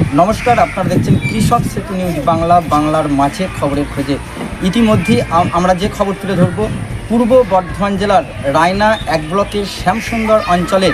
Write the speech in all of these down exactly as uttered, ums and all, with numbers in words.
নমস্কার, আপনারা দেখছেন কৃষক সেতু নিউজ বাংলা, বাংলার মাছের খবরের খোঁজে। ইতিমধ্যেই আমরা যে খবর তুলে ধরব, পূর্ব বর্ধমান জেলার রায়না এক ব্লকের শ্যামসুন্দর অঞ্চলের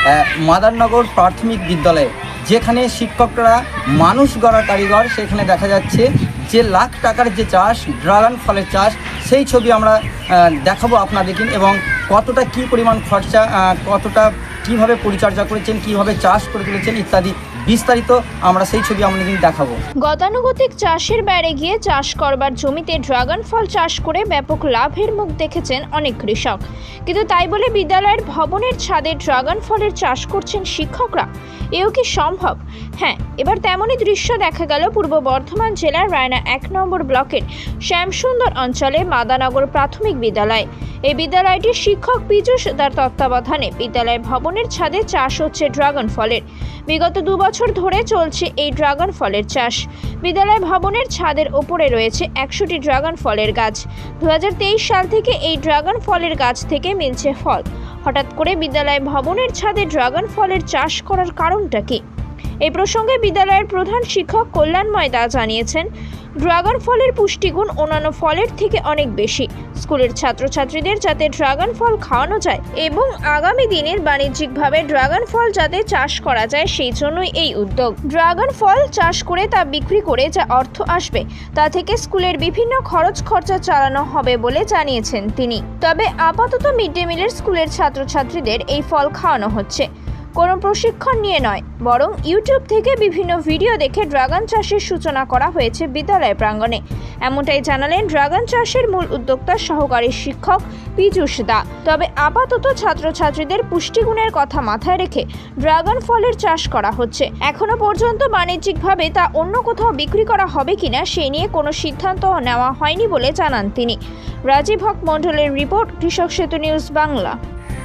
মাদারনগর প্রাথমিক বিদ্যালয়ে, যেখানে শিক্ষকরা মানুষ গড়া কারিগর, সেখানে দেখা যাচ্ছে যে লাখ টাকার যে চাষ, ড্রাগন ফলের চাষ, সেই ছবি আমরা দেখাবো আপনাদেরকে, এবং কতটা কী পরিমাণ খরচা, কতটা কীভাবে পরিচর্যা করেছেন, কীভাবে চাষ করে তুলেছেন ইত্যাদি বিস্তারিত আমরা সেই ছবি আমরা কিন্তু দেখাবো। গতানুগতিক চাষের বাইরে গিয়ে চাষ করবার জমিতে ড্রাগন ফল চাষ করে ব্যাপক লাভের মুখ দেখেছেন অনেক কৃষক, কিন্তু তাই বলে বিদ্যালয়ের ভবনের ছাদে ড্রাগন ফলের চাষ করছেন শিক্ষকরা। এও কি সম্ভব? হ্যাঁ, এবার তেমনই দৃশ্য দেখা গেল পূর্ব বর্ধমান জেলার রায়না এক নম্বর ব্লকের শ্যামসুন্দর অঞ্চলে মাদারনগর প্রাথমিক বিদ্যালয়। এই বিদ্যালয়টির শিক্ষক পীযূষ দার তত্ত্বাবধানে বিদ্যালয়ের ভবনের ছাদে চাষ হচ্ছে ড্রাগন ফলের। বিগত দু বছর ধরে চলছে এই ড্রাগন ফলের চাষ। বিদ্যালয় ভবনের ছাদের ওপরে রয়েছে একশোটি ড্রাগন ফলের গাছ। দু হাজার তেইশ সাল থেকে এই ড্রাগন ফলের গাছ থেকে মিলছে ফল। হঠাৎ করে বিদ্যালয় ভবনের ছাদে ড্রাগন ফলের চাষ করার কারণটা কি? এই প্রসঙ্গে বিদ্যালয়ের প্রধান শিক্ষক কল্যাণময় দা জানিয়েছেন, ড্রাগন ফলের পুষ্টিগুণ অন্যান্য ফলের থেকে অনেক বেশি। স্কুলের ছাত্রছাত্রীদের যাতে ড্রাগন ফল খাওয়ানো যায় এবং আগামী দিনের বাণিজ্যিকভাবে ড্রাগন ফল যাতে চাষ করা যায়, সেই জন্যই এই উদ্যোগ। ড্রাগন ফল চাষ করে তা বিক্রি করে যা অর্থ আসবে, তা থেকে স্কুলের বিভিন্ন খরচ খরচা চালানো হবে বলে জানিয়েছেন তিনি। তবে আপাতত মিড ডে মিলের স্কুলের ছাত্রছাত্রীদের এই ফল খাওয়ানো হচ্ছে, কোনো প্রশিক্ষণ নিয়ে নয়, বরং ইউটিউব থেকে বিভিন্ন ভিডিও দেখে ড্রাগন চাষের সূচনা করা হয়েছে বিদ্যালয় প্রাঙ্গণে। এমনটাই জানালেন ড্রাগন চাষের মূল উদ্যোক্তা সহকারী শিক্ষক পীযূষ দা। তবে আপাতত ছাত্রছাত্রীদের পুষ্টিগুণের কথা মাথায় রেখে ড্রাগন ফলের চাষ করা হচ্ছে। এখনো পর্যন্ত বাণিজ্যিকভাবে তা অন্য কোথাও বিক্রি করা হবে কিনা সেই নিয়ে কোনো সিদ্ধান্ত নেওয়া হয়নি বলে জানান তিনি। রাজীব হক মণ্ডলের রিপোর্ট, কৃষক সেতু নিউজ বাংলা।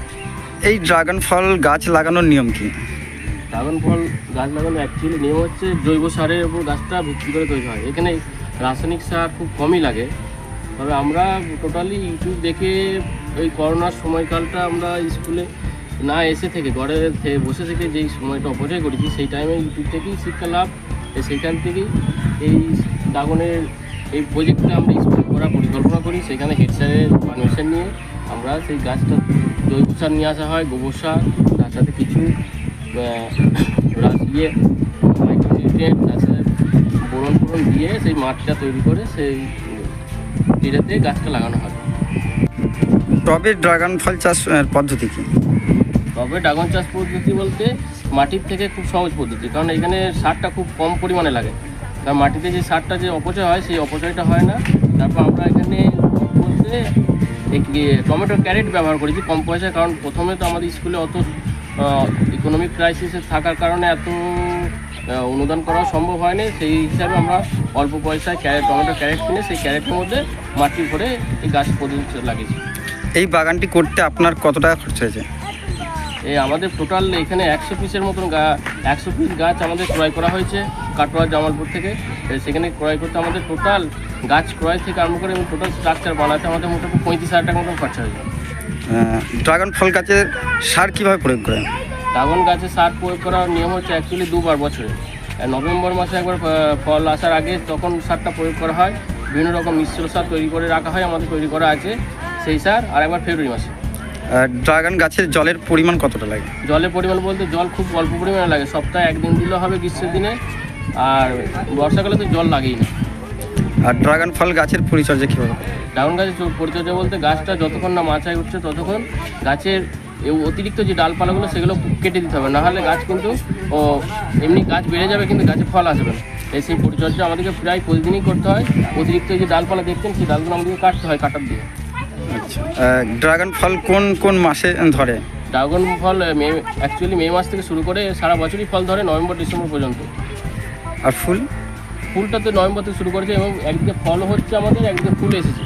এই ড্রাগন ফল গাছ লাগানোর নিয়ম কি? ড্রাগন ফল গাছ লাগানো অ্যাকচুয়ালি নিয়ম হচ্ছে জৈব সারের উপর গাছটা ভিত্তি করে তৈরি হয়। এখানে রাসায়নিক সার খুব কমই লাগে। তবে আমরা টোটালি ইউটিউব দেখে ওই করোনার সময়কালটা আমরা স্কুলে না এসে থেকে ঘরে বসে থেকে যেই সময়টা অপচয় করেছি, সেই টাইমে ইউটিউব থেকেই শিক্ষা লাভ, সেইখান থেকেই এই ড্রাগনের এই প্রজেক্টটা আমরা স্কুলে করার পরিকল্পনা করি। সেখানে হেড স্যারের পারমিশন নিয়ে আমরা সেই গাছটা জৈব সার নিয়ে আসা হয়, গোবর সার, তার সাথে কিছু ইয়ে মাইক্রোনিউট্রিয়েন্ট, তার সাথে বোরন ফোরন দিয়ে সেই মাঠটা তৈরি করে সেই এটাতে গাছটা লাগানো হয়। তবে ড্রাগন ফল চাষ পদ্ধতি কি? তবে ড্রাগন চাষ পদ্ধতি বলতে মাটির থেকে খুব সহজ পদ্ধতি, কারণ এখানে সারটা খুব কম পরিমাণে লাগে। কারণ মাটিতে যে সারটা যে অপচয় হয়, সেই অপচয়টা হয় না। তারপর আমরা এখানে বলতে টমেটো ক্যারেট ব্যবহার করেছি কম পয়সায়, কারণ প্রথমে তো আমাদের স্কুলে অত ইকোনমিক ক্রাইসিসে থাকার কারণে এত অনুদান করা সম্ভব হয়নি। সেই হিসাবে আমরা অল্প পয়সায় ক্যারেট টমেটো ক্যারেট কিনে সেই ক্যারেটের মধ্যে মাটি ভরে এই গাছ পদ্ধতি লাগিয়েছি। এই বাগানটি করতে আপনার কত টাকা খরচ হয়েছে? এই আমাদের টোটাল এখানে একশো পিসের মতন গা একশো পিস গাছ আমাদের ক্রয় করা হয়েছে কাটোয়া জামালপুর থেকে। সেখানে ক্রয় করতে আমাদের টোটাল গাছ ক্রয় থেকে আরম্ভ করে এবং টোটাল স্ট্রাকচার বানাতে আমাদের মোটামুটি পঁয়ত্রিশ হাজার টাকার মতন খরচা হয়েছে। ড্রাগন ফল গাছের সার কীভাবে প্রয়োগ করেন? ড্রাগন গাছে সার প্রয়োগ করার নিয়ম হচ্ছে অ্যাকচুয়ালি দুবার বছরে। নভেম্বর মাসে একবার ফল আসার আগে তখন সারটা প্রয়োগ করা হয়। বিভিন্ন রকম মিশ্র সার তৈরি করে রাখা হয়, আমাদের তৈরি করা আছে সেই সার। আর একবার ফেব্রুয়ারি মাসে। ড্রাগন গাছের জলের পরিমাণ কতটা লাগে? জলের পরিমাণ বলতে জল খুব অল্প পরিমাণে লাগে, সপ্তাহে একদিন দিলে হবে গ্রীষ্মের দিনে, আর বর্ষাকালে তো জল লাগেই না। আর ড্রাগন ফল গাছের পরিচর্যা কীভাবে? ড্রাগন গাছের পরিচর্যা বলতে গাছটা যতক্ষণ না মাচায় উঠছে ততক্ষণ গাছের অতিরিক্ত যে ডালপালাগুলো সেগুলো কেটে দিতে হবে, নাহলে গাছ কিন্তু ও এমনি গাছ বেড়ে যাবে কিন্তু গাছে ফল আসবে না। এই সেই পরিচর্যা আমাদেরকে প্রায় প্রতিদিনই করতে হয়। অতিরিক্ত যে ডালপালা দেখতেন সেই ডালগুলো আমাদেরকে কাটতে হয় কাটার দিয়ে। আচ্ছা, ড্রাগন ফল কোন কোন মাসে ধরে? ড্রাগন ফল মে অ্যাকচুয়ালি মে মাস থেকে শুরু করে সারা বছরই ফল ধরে, নভেম্বর ডিসেম্বর পর্যন্ত। আর ফুল? ফুলটা তো নভেম্বর থেকে শুরু করেছে এবং একদিকে ফল হচ্ছে আমাদের, একদিকে ফুল এসেছে।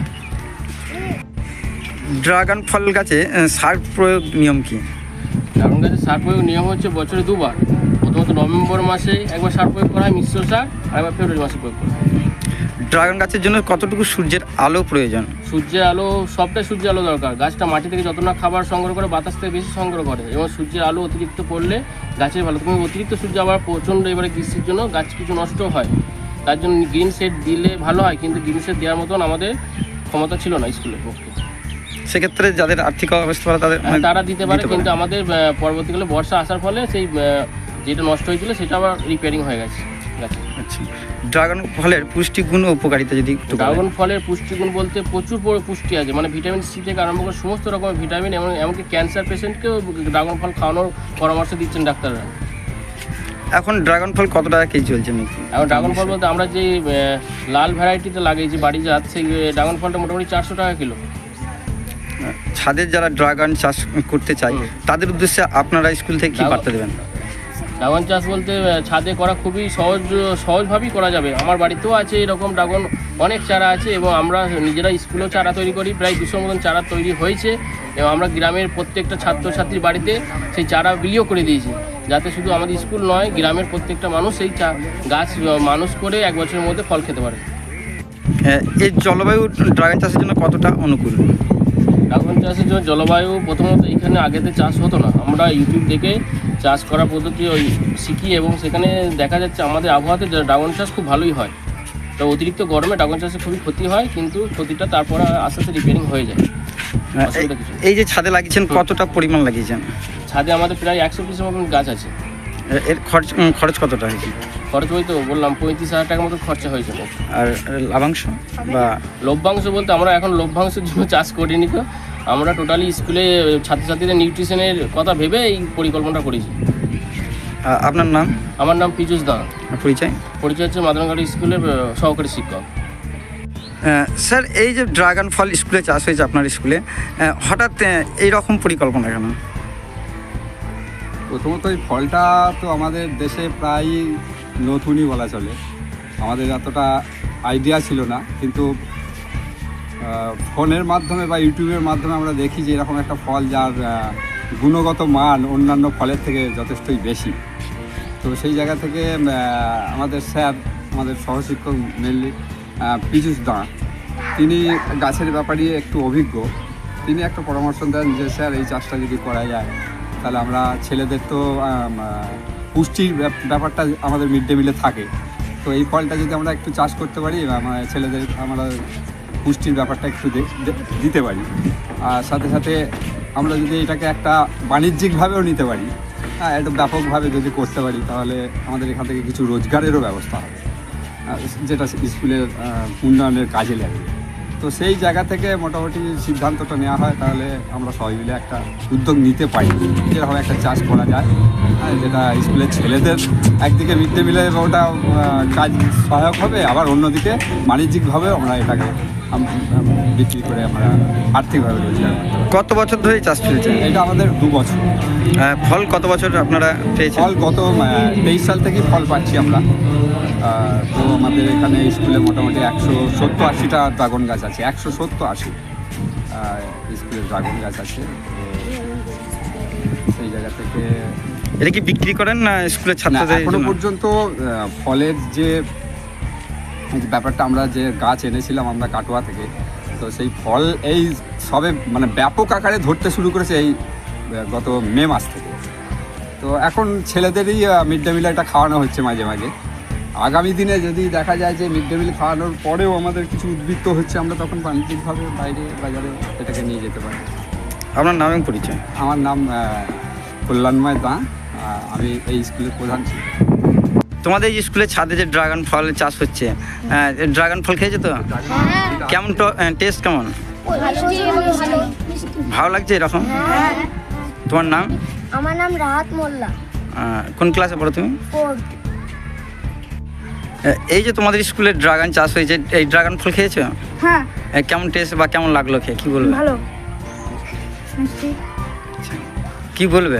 ড্রাগন ফল গাছে সার প্রয়োগ নিয়ম কি? ড্রাগন গাছে সার প্রয়োগ নিয়ম হচ্ছে বছরে দুবার। প্রথমত নভেম্বর মাসে একবার সার প্রয়োগ করা হয় মিশ্র সার, আর একবার ফেব্রুয়ারি মাসে প্রয়োগ করা হয়। ড্রাগন গাছের জন্য কতটুকু সূর্যের আলো প্রয়োজন? সূর্যের আলো, সবটাই সূর্যের আলো দরকার। গাছটা মাটি থেকে যত না খাবার সংগ্রহ করে, বাতাস থেকে বেশি সংগ্রহ করে, এবং সূর্যের আলো অতিরিক্ত পড়লে গাছের ভালো। তুমি অতিরিক্ত সূর্য আবার প্রচণ্ড এবারে গ্রীষ্মের জন্য গাছ কিছু নষ্ট হয়, তার জন্য গ্রিন শেড দিলে ভালো হয়, কিন্তু গ্রিন শেড দেওয়ার মতন আমাদের ক্ষমতা ছিল না স্কুলের পক্ষে। সেক্ষেত্রে যাদের আর্থিক অবস্থা ভালো তাদের হ্যাঁ, তারা দিতে পারে, কিন্তু আমাদের আহ, পরবর্তীকালে বর্ষা আসার ফলে সেই আহ, যেটা নষ্ট হয়েছিল সেটা আবার রিপেয়ারিং হয়ে গেছে গাছে। আচ্ছা, ড্রাগন ফলের পুষ্টিগুণ ও উপকারিতা যদি একটু বলেন। ড্রাগন ফলের পুষ্টিগুণ বলতে প্রচুর পরি- পুষ্টি আছে, মানে ভিটামিন সি থেকে আরম্ভ করে সমস্ত রকমের ভিটামিন, এবং এমনকি ক্যান্সার পেশেন্টকেও ড্রাগন ফল খাওয়ানোর পরামর্শ দিচ্ছেন ডাক্তাররা। এখন ড্রাগন ফল কত টাকা কেজি চলছে নাকি? এখন ড্রাগন ফল বলতে আমরা যে আহ, লাল ভ্যারাইটিটা লাগিয়েছি বাড়ি জাত, সেই ড্রাগন ফলটা মোটামুটি চারশো টাকা কিলো। ছাদের যারা ড্রাগন চাষ করতে চায় হুম। তাদের উদ্দেশ্যে আপনারা স্কুল থেকে কি ড্রাগন- বার্তা দেবেন? ড্রাগন চাষ বলতে আহ, ছাদে করা খুবই সহজ সহজভাবেই করা যাবে। আমার বাড়িতেও আছে এরকম ড্রাগন অনেক চারা আছে, এবং আমরা নিজেরা স্কুলেও চারা তৈরি করি, প্রায় দুশোর মতন চারা তৈরি হয়েছে, এবং আমরা গ্রামের প্রত্যেকটা ছাত্রছাত্রীর বাড়িতে সেই চারা বিলিও করে দিয়েছি, যাতে শুধু আমাদের স্কুল নয়, গ্রামের প্রত্যেকটা মানুষ সেই চা গাছ আহ, মানুষ করে এক বছরের মধ্যে ফল খেতে পারে। আহ, এই জলবায়ু ড্রাগন চাষের জন্য কতটা অনুকূল? ড্রাগন চাষের জন্য জলবায়ু প্রথমত এখানে আগেতে চাষ হতো না, আমরা ইউটিউব দেখে চাষ করার পদ্ধতি ওই শিখি, এবং সেখানে দেখা যাচ্ছে আমাদের আবহাওয়াতে ড্রাগন চাষ খুব ভালোই হয়। তো অতিরিক্ত গরমে ড্রাগন চাষে খুবই ক্ষতি হয়, কিন্তু ক্ষতিটা তারপরে আস্তে আস্তে রিপেয়ারিং হয়ে যায়। আহ, অসুবিধা কিছু নেই। এই যে ছাদে লাগিয়েছেন কতটা পরিমাণ লাগিয়েছেন? ছাদে আমাদের প্রায় একশো পিসের মতন গাছ আছে। আহ, এর খরচ উম, খরচ কতটা হয়েছে? খরচ ওই তো বললাম পঁয়ত্রিশ হাজার টাকার মতো খরচা হয়েছিল। আর লাভাংশ বা লভ্যাংশ বলতে আমরা এখন লভ্যাংশের জন্য চাষ করিনি, তো আমরা টোটালি স্কুলে ছাত্রছাত্রীদের নিউট্রিশনের কথা ভেবে এই পরিকল্পনাটা করেছি। আহ, আপনার নাম, আমার নাম পীযুষ দা, পরিচয়? পরিচয় হচ্ছে মাদানঘাটি স্কুলের আহ, সহকারী শিক্ষক। আহ, স্যার, এই যে ড্রাগন ফল স্কুলে চাষ হয়েছে আপনার স্কুলে, আহ, হঠাৎ আহ, এই রকম পরিকল্পনা কেন? প্রথমত এই ফলটা তো আমাদের দেশে প্রায় নতুনই বলা চলে, আমাদের এতটা আইডিয়া ছিল না, কিন্তু আহ, ফোনের মাধ্যমে বা ইউটিউবের মাধ্যমে আমরা দেখি যে এরকম একটা ফল যার আহ, গুণগত মান অন্যান্য ফলের থেকে যথেষ্টই বেশি। তো সেই জায়গা থেকে আহ, আমাদের স্যার, আমাদের সহশিক্ষক মেনলি পীযুষ দা, তিনি গাছের ব্যাপারে একটু অভিজ্ঞ, তিনি একটা পরামর্শ দেন যে স্যার এই চাষটা যদি করা যায় তাহলে আমরা ছেলেদের তো আম, আহ, পুষ্টির ব্যাপ- ব্যাপারটা আমাদের মিড ডে মিলে থাকে, তো এই ফলটা যদি আমরা একটু চাষ করতে পারি, আমার ছেলেদের আমরা পুষ্টির ব্যাপারটা একটু দে- দে- দিতে পারি, আর সাথে সাথে আমরা যদি এটাকে একটা বাণিজ্যিকভাবেও নিতে পারি, হ্যাঁ, একটু ব্যাপকভাবে যদি করতে পারি, তাহলে আমাদের এখান থেকে কিছু রোজগারেরও ব্যবস্থা হবে, আহ, যেটা স্কুলের আহ, উন্নয়নের কাজে লাগবে। তো সেই জায়গা থেকে মোটামুটি সিদ্ধান্তটা নেওয়া হয়, তাহলে আমরা সবাই মিলে একটা উদ্যোগ নিতে পারি, যেরকম একটা চাষ করা যায়, হ্যাঁ, যেটা স্কুলের ছেলেদের একদিকে মিড ডে মিলে ওটা আহ, কাজ সহায়ক হবে, আবার অন্যদিকে বাণিজ্যিকভাবেও আমরা এটাকে আম- আম- বিক্রি করে আমরা আর্থিকভাবে রোজগার করতে পারি। কত বছর ধরে চাষ চলছে? এটা আমাদের দু বছর। আহ, ফল কত বছর আপনারা পেয়েছেন? ফল গত তেইশ সাল থেকেই ফল পাচ্ছি আমরা। আহ, তো আমাদের এখানে স্কুলে মোটামুটি একশো সত্তর আশিটা ড্রাগন গাছ আছে, একশো সত্তর আশি স্কুলের ড্রাগন গাছ আছে। তো সেই জায়গা থেকে এটা কি বিক্রি করেন না স্কুলের না, ছাত্রদের এখনো জন্য? পর্যন্ত আহ, ফলের যে যে ব্যাপারটা, আমরা যে গাছ এনেছিলাম আমরা কাটোয়া থেকে, তো সেই ফল এই সবে মানে ব্যাপক আকারে ধরতে শুরু করেছে এই আহ, গত মে মাস থেকে। তো এখন ছেলেদেরই মিড ডে মিল এটা খাওয়ানো হচ্ছে মাঝে মাঝে। আগামী দিনে যদি দেখা যায় যে মিড ডে মিল খাওয়ানোর পরেও আমাদের কিছু উদ্বৃত্ত হচ্ছে, আমরা তখন বাণিজ্যিকভাবে বাইরে বাজারে এটাকে নিয়ে যেতে পারি। আপনার নাম এবং পরিচয়? আমার নাম আহ, কল্যাণময় দা, আহ, আমি এই স্কুলের প্রধান ছিলাম। তোমাদের এই স্কুলের ছাদে যে ড্রাগন ফল চাষ হচ্ছে, ড্রাগন ফল খেয়েছো তো? কেমন টেস্ট কেমন? ভালো লাগছে এরকম? তোমার নাম? আমার নাম রাহাত মোল্লা, আহ, কোন ক্লাসে পড়ো তুমি? ফোর্থ। আহ, এই যে তোমাদের স্কুলে ড্রাগন চাষ হয়েছে, এই ড্রাগন ফল খেয়েছো? হ্যাঁ, আহ, কেমন টেস্ট বা কেমন লাগলো খেয়ে, কি বলবে? ভালো মিষ্টি। কি বলবে?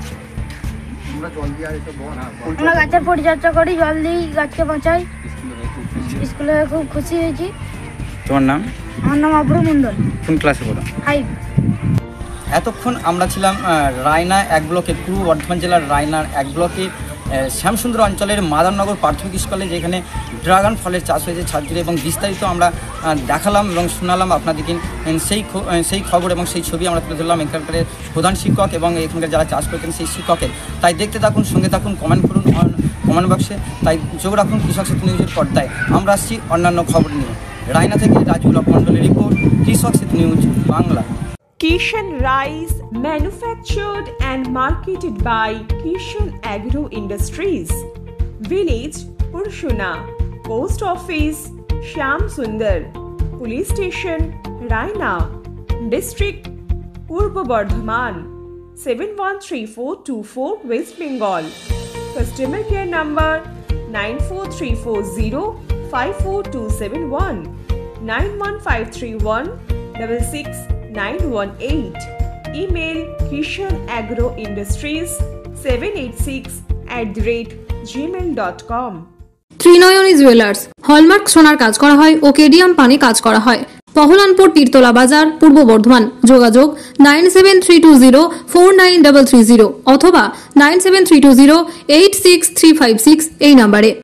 আমরা গাছের পরিচর্যা করি, জল দিই, গাছকে বাঁচাই। স্কুলে খুব খুশি হয়েছি। তোমার নাম? আমার নাম অভ্র মণ্ডল, কোন ক্লাসে পড়ো? ফাইভ। এতক্ষণ আমরা ছিলাম আহ, রায়না এক ব্লকে, পূর্ব বর্ধমান জেলার রায়নার এক ব্লকে শ্যামসুন্দর অঞ্চলের মাদারনগর প্রাথমিক স্কুলে যেখানে ড্রাগন ফলের চাষ হয়েছে ছাদজুড়ে, এবং বিস্তারিত আমরা দেখালাম এবং শোনালাম আপনাদেরকে সেই সেই খবর এবং সেই ছবি আমরা তুলে ধরলাম এখানকার প্রধান শিক্ষক এবং এখানকার যারা চাষ করতেন সেই শিক্ষকের। তাই দেখতে থাকুন, সঙ্গে থাকুন, কমেন্ট করুন কমেন্ট বক্সে, তাই যোগ রাখুন কৃষক সেতু নিউজের পর্দায়। আমরা আসছি অন্যান্য খবর নিয়ে। রায়না থেকে রাজুল মন্ডলের report, Krishak Setu news Bangla. Kishan Rice, manufactured and marketed by Kishan Agro Industries. Village Purshuna, Post Office Shyam Sundar, Police Station Raina, District Purba Bardhaman, seven one three four two four, West Bengal. Customer care number nine four three four zero five four two seven one, nine one five three one six six nine one eight. Email kishanagroindustries seven eight six at the rate gmail dot com. Trinayani jewellers hallmark সোনার কাজ করা হয় ও কেডিয়াম পানি কাজ করা হয়। পহলানপুর তীরতলা বাজার, পূর্ব বর্ধমান। যোগাযোগ nine seven three two zero four nine double three zero অথবা nine seven three two zero eight six three five six এই নাম্বারে।